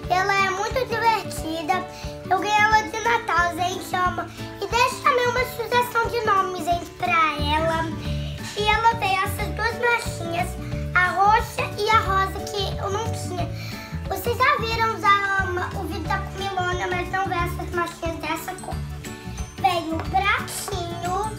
Ela é muito divertida. Eu ganhei ela de Natal, gente, ama. E deixa também uma sugestão de nome, gente, pra ela. E ela veio essas duas machinhas, a roxa e a rosa, que eu não tinha. Vocês já viram o vídeo da Comilona, mas não veio essas machinhas dessa cor. Veio o pratinho,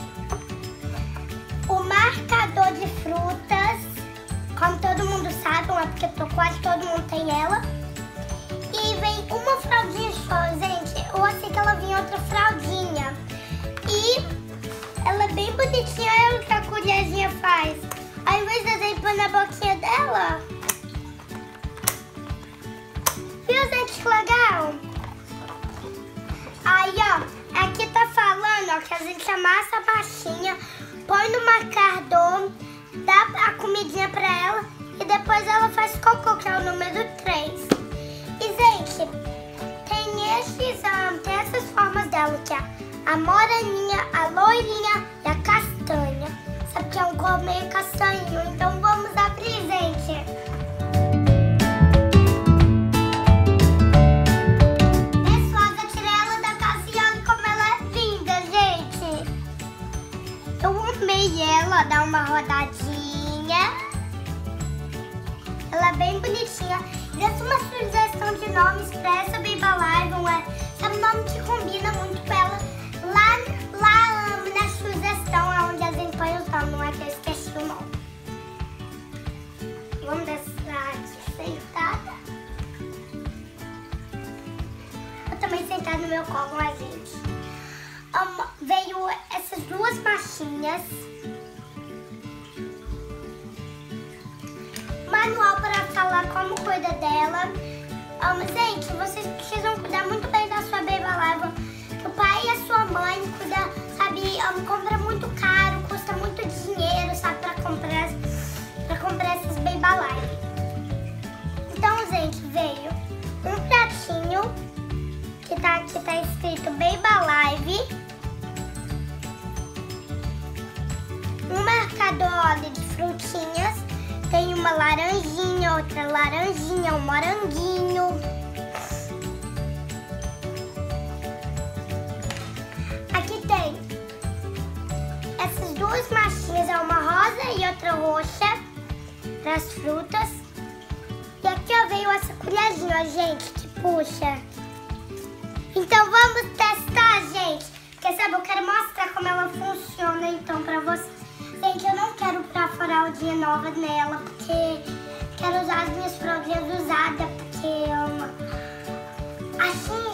o marcador de frutas, como todo mundo sabe, é porque quase todo mundo tem ela. E vem uma fraldinha só, gente. Eu achei que ela vinha outra fraldinha. E ela é bem bonitinha. Olha o que a colherzinha faz. Ao invés de azeite pôr na boquinha dela. Viu, gente, que legal? Aí, ó, aqui tá falando, ó, que a gente amassa a machinha, põe no marcador, dá a comidinha pra ela e depois ela faz cocô, que é o número 3. E, gente, tem essas formas dela, que é a moreninha, a loirinha e a castanha. Sabe que é um cor meio castanho, então vamos abrir, gente. Pessoal, eu tirei ela da casa e olha como ela é linda, gente. Eu amei ela, dá uma rodadinha. Ela é bem bonitinha. Deixa uma sugestão de nomes pra essa Baby Alive, sabe, um nome que combina muito com ela. Lá na sugestão é onde a gente põe os nomes, não é que eu esqueci o nome. Vamos deixar aqui sentada. Eu também sentada no meu colo, a gente. Veio essas duas machinhas. Manual para falar como cuida dela. Gente, vocês precisam cuidar muito bem da sua Baby Alive. O pai e a sua mãe cuidam, sabe, compra muito caro, custa muito dinheiro, sabe, para comprar essas Baby Alive. Então, gente, veio um pratinho que tá escrito Baby Alive, um marcador de frutinhas. Tem uma laranjinha, outra laranjinha, um moranguinho. Aqui tem essas duas machinhas, é uma rosa e outra roxa, para as frutas. E aqui, ó, veio essa colherzinha, ó, gente, que puxa. Então vamos testar, gente. Porque, sabe, eu quero mostrar como ela funciona, então, pra vocês. Gente, eu não quero pôr a fraldinha nova nela, porque quero usar as minhas fraldinhas usadas, porque assim